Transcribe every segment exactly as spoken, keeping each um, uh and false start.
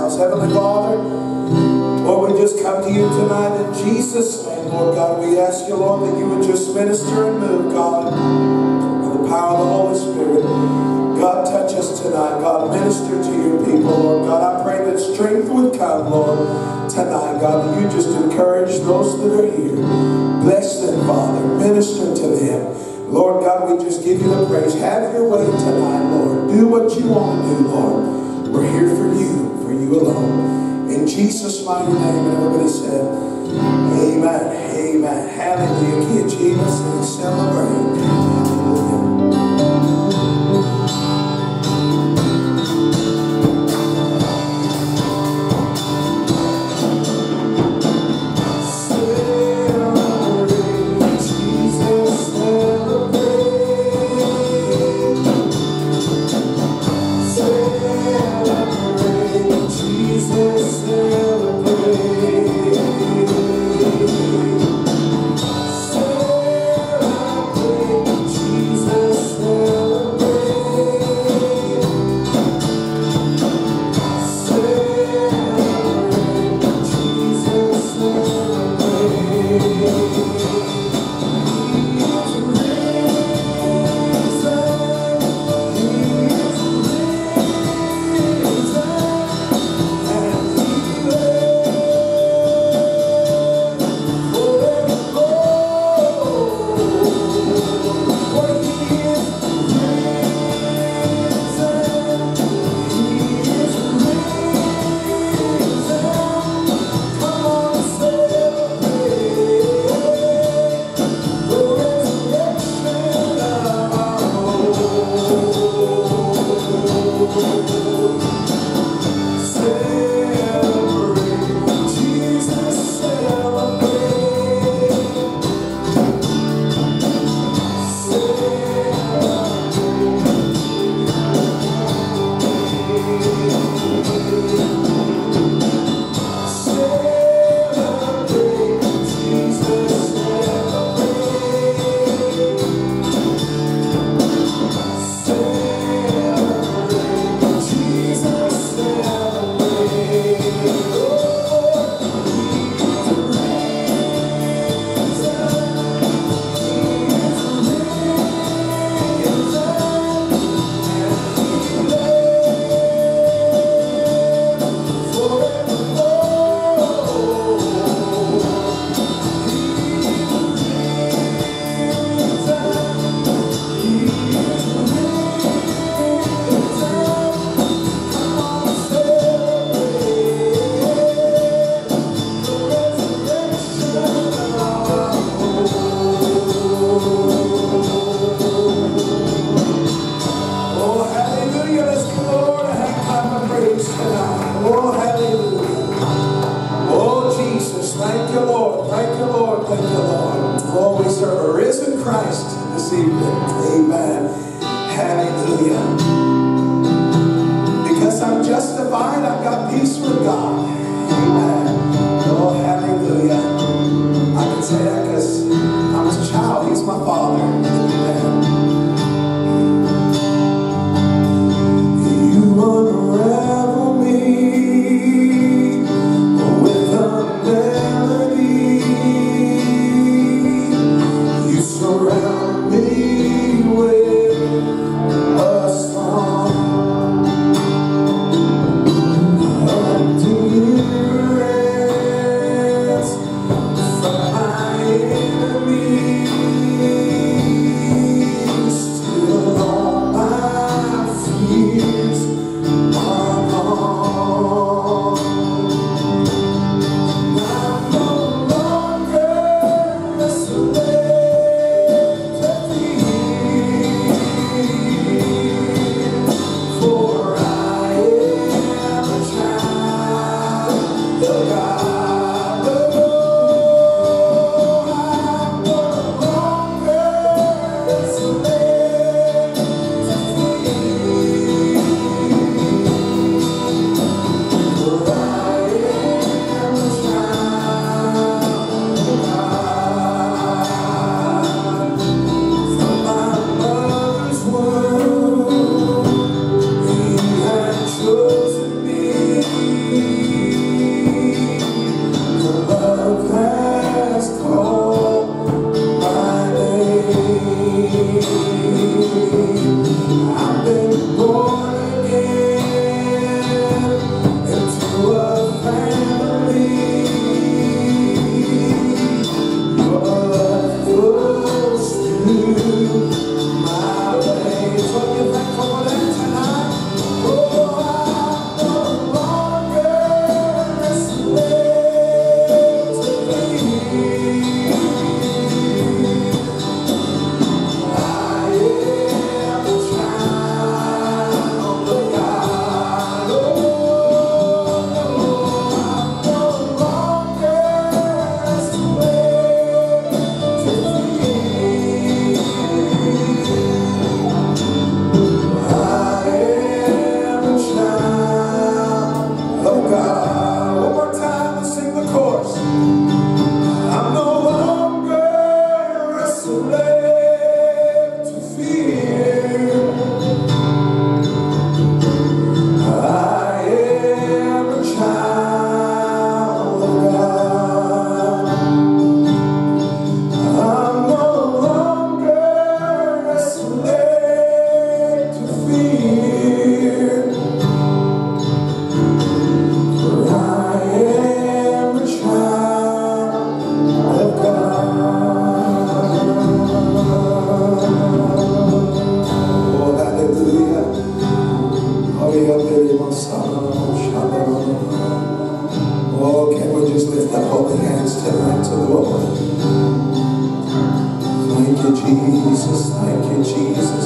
house. Heavenly Father, Lord, we just come to you tonight in Jesus' name, Lord God. We ask you, Lord, that you would just minister and move, God, with the power of the Holy Spirit. God, touch us tonight. God, minister to your people, Lord God. I pray that strength would come, Lord, tonight, God, that you just encourage those that are here. Bless them, Father. Minister to them. Lord God, we just give you the praise. Have your way tonight, Lord. Do what you want to do, Lord. We're here for you, for you alone. In Jesus' mighty name, and everybody said, amen, amen. Hallelujah. Kids, Jesus, and celebrate. Hallelujah. Surround me with Oh, can we just lift up holy hands tonight to the Lord? Thank you, Jesus. Thank you, Jesus.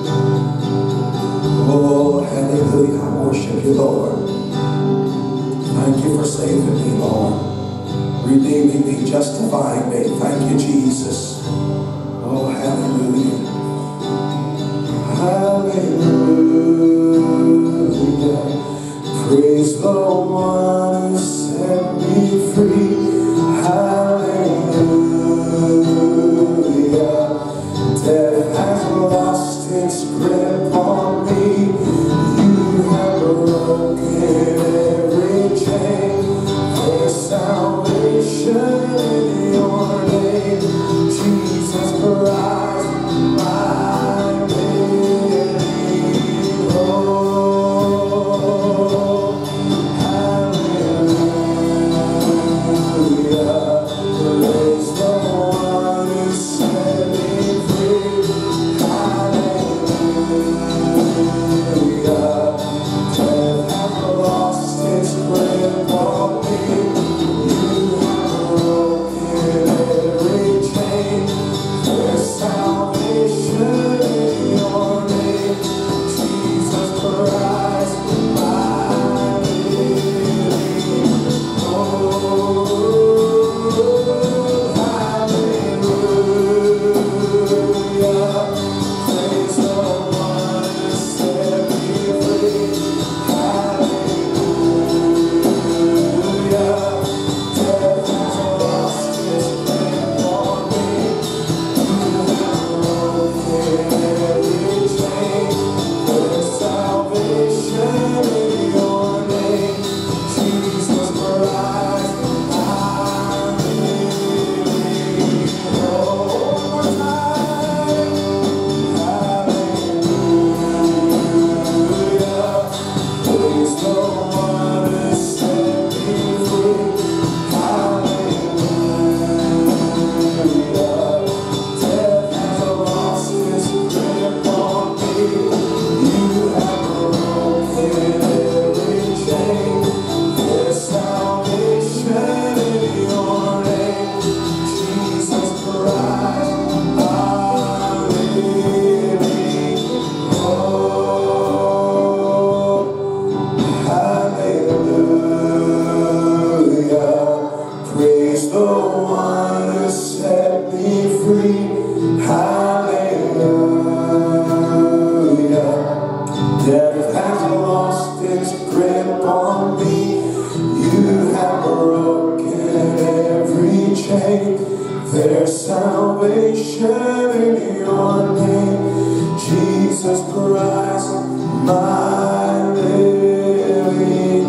Oh, hallelujah. I worship you, Lord. Thank you for saving me, Lord. Redeeming me, justifying me. Thank you, Jesus. Oh, hallelujah. Hallelujah. Praise the one who set me free. Hallelujah. Death has lost its grip on me. You have broken every chain. There's salvation in your name, Jesus Christ, my living hope. Hallelujah. Praise the one who set me free. Hallelujah. Death has lost its grip on me. You have broken every chain. There's salvation in your name, Jesus Christ, my living hope. Hallelujah. Praise the one who set me free. Hallelujah. Death has lost its grip on me. You have broken every chain. There's salvation in your name, Jesus Christ, my living hope. One more time. Hallelujah. Praise the one who set me free. Hallelujah. Death has lost its grip on me. You have broken every chain. There's salvation in your name, Jesus Christ, my living hope. Hallelujah. Praise the one who set me free. Hallelujah. Death has lost its grip on me. You have broken every chain. There's salvation in your name, Jesus Christ, my living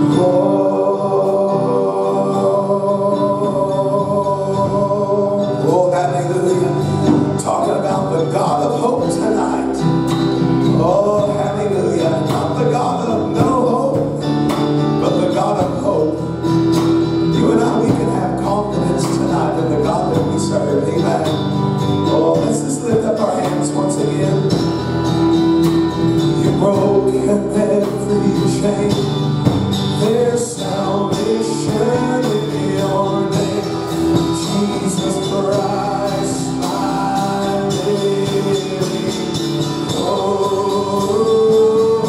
hope. Oh, hallelujah. Talking about the God of hope tonight. Oh, hallelujah. Not the God of no hope, but the God of hope. You and I, we can have confidence tonight in the God that we serve. Amen. Oh, let's just lift up our hands once again. You broke every chain. There's salvation in your name, Jesus Christ, my living hope.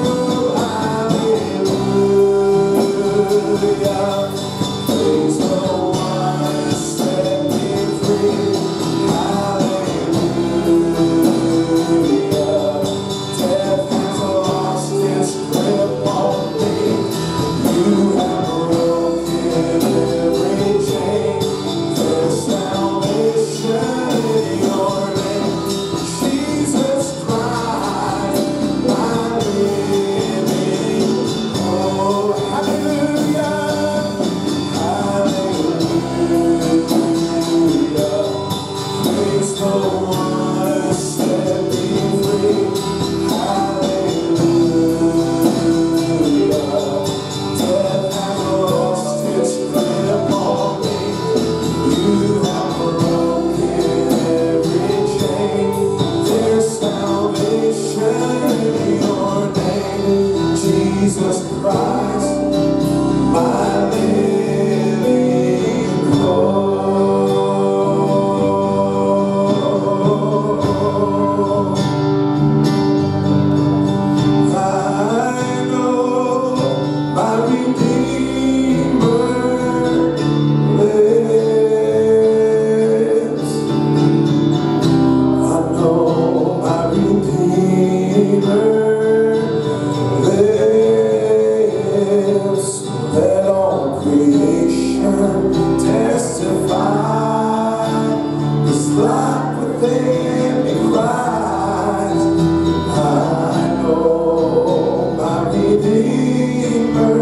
Hallelujah. Praise the one who set me free. Hallelujah. Death has lost its grip on me. You have Jesus Christ, my living hope. I know my Redeemer lives. I know my Redeemer lives. Let all creation testify. This life within me cries. I know my Redeemer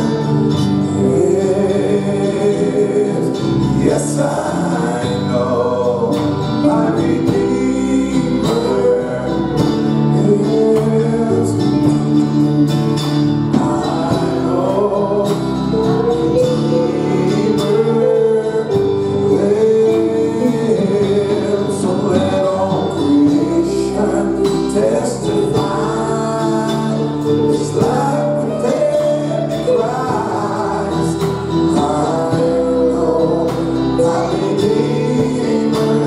lives. Yes, I know my Redeemer lives. I know my Redeemer lives. So let all creation testify. This life within me cries. I know my Redeemer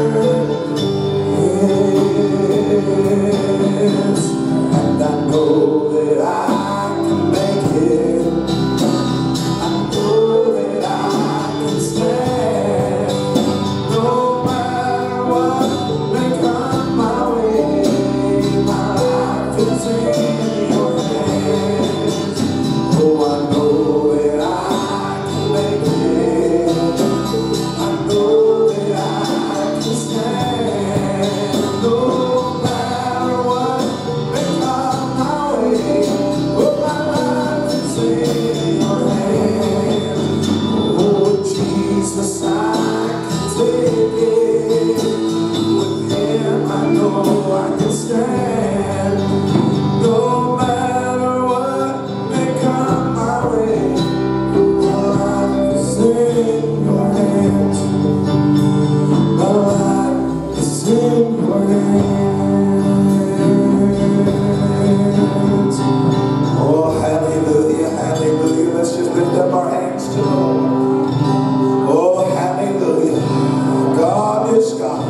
lives. And I know that I can make it. I know that I can stand. No matter what may come my way, my life is in your hands. Oh, I know that I can make it. I know that I can stand. No matter what may come my way, oh, my life is in your hands. Oh, Jesus, I can take it. With Him, I know I can stand. No matter what may come my way, my life is in your hands. My life is in your hands. Oh, hallelujah, hallelujah. Let's just lift up our hands to the Lord. Oh, hallelujah. God is God.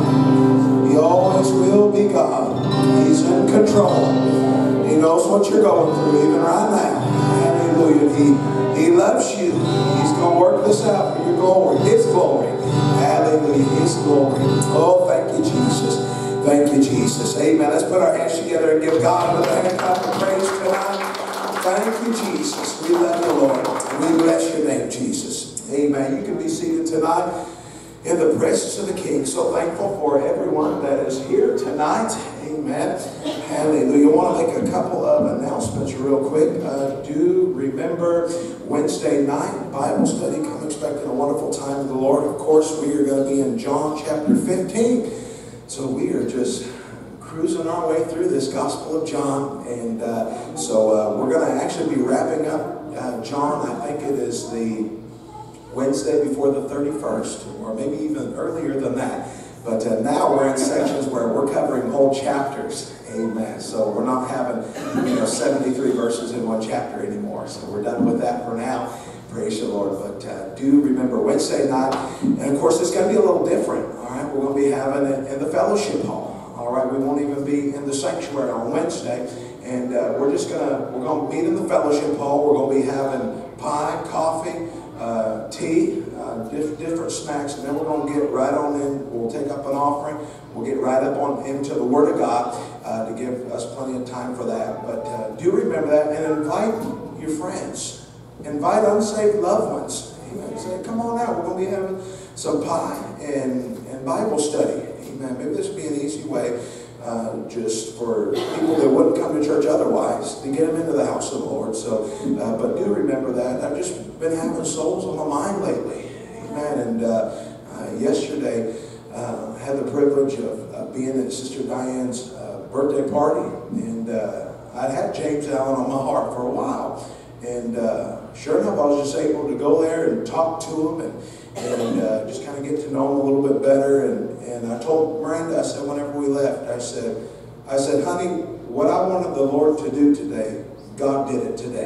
He always will be God. He's in control. He knows what you're going through, even right now. Hallelujah. He, he loves you. He's going to work this out for your glory. His glory. Hallelujah. His glory. Oh, thank you, Jesus. Thank you, Jesus. Amen. Let's put our hands together and give God another hand clap of praise tonight. Thank you, Jesus. We love you, Lord. And we bless your name, Jesus. Amen. You can be seated tonight in the presence of the King. So thankful for everyone that is here tonight. Amen. Hallelujah. I want to make a couple of announcements real quick. Uh, do remember Wednesday night Bible study. Come expecting a wonderful time with the Lord. Of course, we are going to be in John chapter fifteen. So we are just cruising our way through this Gospel of John. And uh, so uh, we're going to actually be wrapping up uh, John. I think it is the Wednesday before the thirty-first, or maybe even earlier than that. But uh, now we're in sections where we're covering whole chapters. Amen. So we're not having, you know, seventy-three verses in one chapter anymore. So we're done with that for now. Praise the Lord. But uh, do remember Wednesday night. And of course, it's going to be a little different. All right. We're going to be having it in the fellowship hall. All right. We won't even be in the sanctuary on Wednesday. And uh, we're just going to, we're going to meet in the fellowship hall. We're going to be having pie, coffee, uh, tea, uh, diff different snacks. And then we're going to get right on in. We'll take up an offering. We'll get right up on into the Word of God uh, to give us plenty of time for that. But uh, do remember that and invite your friends. Invite unsaved loved ones. Amen. Say, come on out. We're going to be having some pie and, and Bible study. Amen. Maybe this would be an easy way uh, just for people that wouldn't come to church otherwise to get them into the house of the Lord. So, uh, but do remember that. I've just been having souls on my mind lately. Amen. And uh, uh, yesterday, Uh, I had the privilege of, of being at Sister Diane's uh, birthday party, and uh, I'd had James Allen on my heart for a while, and uh, sure enough I was just able to go there and talk to him and, and uh, just kind of get to know him a little bit better. And, and I told Miranda, I said whenever we left, I said, I said, honey, what I wanted the Lord to do today, God did it today.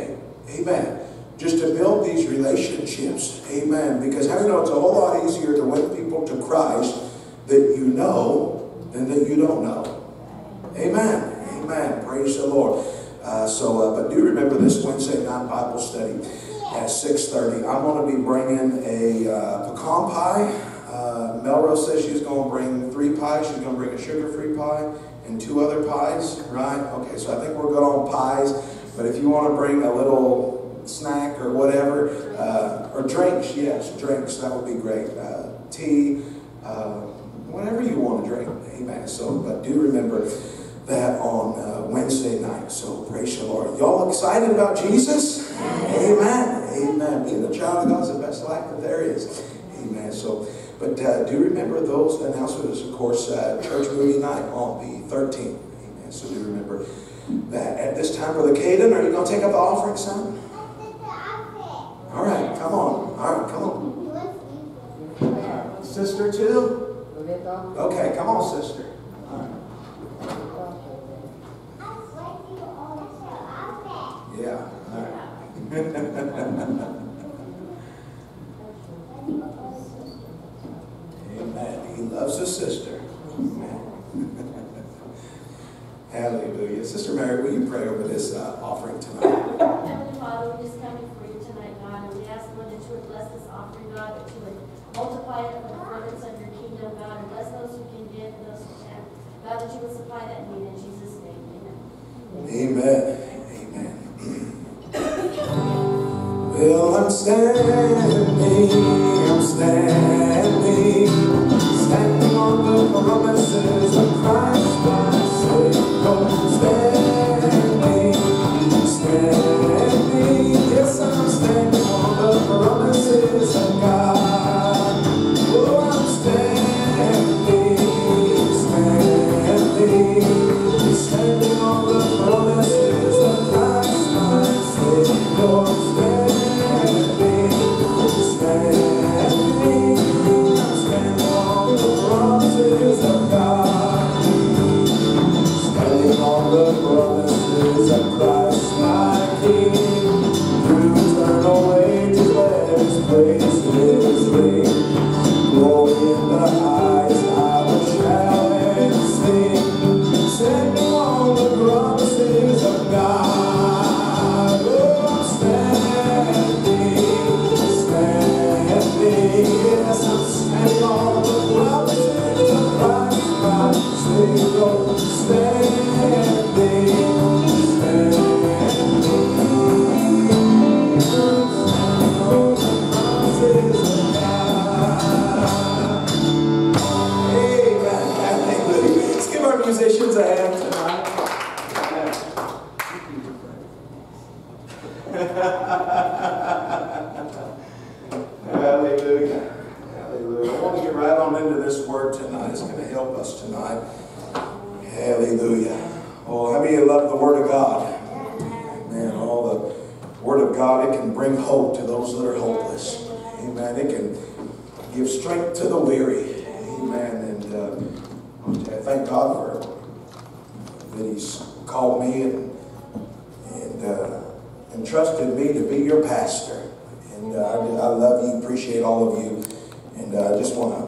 Amen. Just to build these relationships. Amen. Because how do you know it's a whole lot easier to win people to Christ that you know than that you don't know. Amen. Amen. Praise the Lord. Uh, so, uh, but do remember this Wednesday night Bible study at six thirty. I'm going to be bringing a uh, pecan pie. Uh, Melrose says she's going to bring three pies. She's going to bring a sugar-free pie and two other pies, right? Okay, so I think we're good on pies. But if you want to bring a little snack or whatever, uh, or drinks, yes, drinks, that would be great. Uh, tea, uh, whatever you want to drink. Amen. So, but do remember that on uh, Wednesday night. So praise the Lord. Y'all excited about Jesus? Amen. Amen. Being a child of God is the best life that there is. Amen. So, but uh, do remember those announcements. Of course, uh, church movie night on the thirteenth. Amen. So do remember that at this time, Brother Caden, are you going to take up the offering, son? All right, come on. All right, come on. Sister too? Okay, come on, sister. All right. Yeah. All right. Amen. He loves his sister. Amen. Hallelujah. Sister Mary, will you pray over this uh, offering tonight? Heavenly Father, we just come before you tonight, God, and we ask, Lord, that you would bless this offering, God, that you would multiply it for the furtherance of your kingdom, God, and bless those who can give and those who can't. God, that you would supply that need in Jesus' name. Amen. Amen. Amen. Well, I'm standing, I'm standing, standing on the promises of Christ, my Savior. Standing, standing, yes, I'm standing on the promises of God. Oh, I'm standing, standing, standing on the promises of Christ, my Savior. The promises of Christ my King, through eternal ages let His praise His name. Glory in the highest I will shout and sing, standing on the promises of God. Oh, I'm standing, standing, yes, I'm standing on the promises of Christ my Savior. Standing. Musicians I have tonight. Hallelujah. Hallelujah. I want to get right on into this word tonight. It's going to help us tonight. Hallelujah. Oh, how many of you love the Word of God? Man, all the Word of God, it can bring hope to those that are hopeless. Amen. It can give strength to the weary. Amen. And uh, I thank God for that He's called me and, and uh, entrusted me to be your pastor. And uh, I, I love you, appreciate all of you. And uh, I just want to